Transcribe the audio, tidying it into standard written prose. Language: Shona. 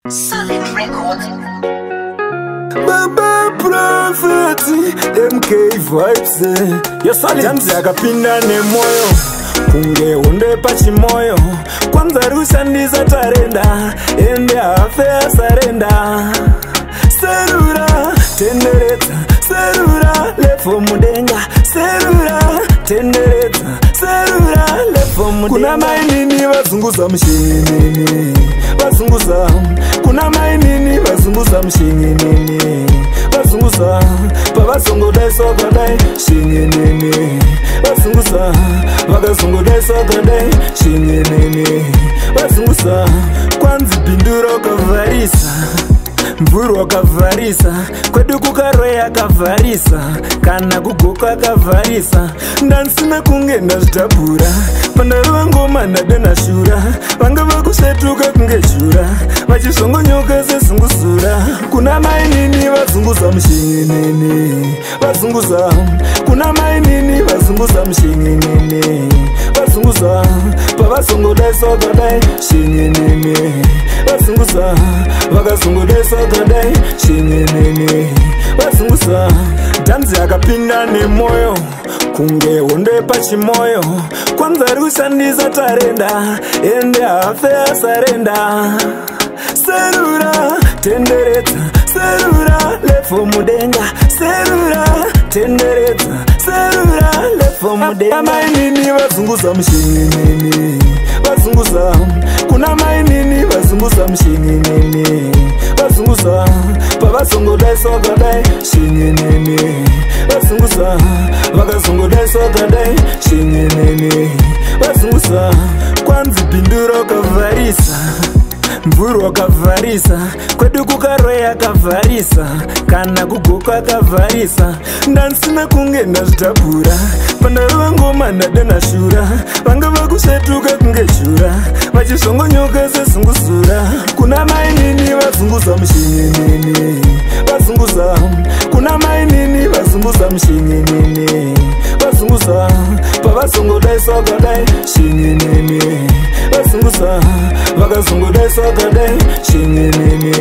Solid Records. Baba Prophet MK Vibes. Yo solid Jamzi akapinda ne moyo kunge unde pachimoyo kwanza rusha ndiza tarenda ende afe asarenda serura tendereza serura lefo mudenga serura tendereza serura lefo mudenga kuna mainini wazunguza mshinini wazunguza kuna mainini wazunguza mshinini wazunguza baba songo dai soga dai shinini wazunguza baga songo dai soga dai shinini wazunguza kwanzi binduro kavarisa mvuru wakavarisa kwedu kukaroya kavarisa kana kugoka kavarisa ndansime kungenda zvitabura pandaruva ngoma ndadena shura vanga vakushetuka kunge shura vachizongonyoka sezunguzura kuna mainini vazunguza mushinini vazunguza kuna mainini vazunguza mushinini vazunguza pavazongodai sogadai shinini vazunguza vakazongodai sogadai shinini vazunguza dhanzi akapinda nemoyo kunge onde pachimoyo kwanza rushandisa tarenda ende afe asarenda serura tenderedza serura lefo mudenga serura tenderedza serura lefo mudenga mainini vazunguza mushinini vazunguza kuna mainini vazunguza mushinini vazunguza pavazongodai sogadai shinini vazunguza vakazongodai sogadai shinini vazunguza kwanzi binduro kavarisa mvuru wakavarisa kwedu kukaroya kavarisa kana kugoka kavarisa ndansime kungenda zvitabura pandaruva ngoma ndadena shura vanga vakushetuka kunge shura vachizongonyoka sezunguzura kuna mainini vazunguza mushinini vazunguza kuna mainini vazunguza mushinini vazunguza pavazongodai sogadai shinini vazunguza vakazongodai sogadai shinini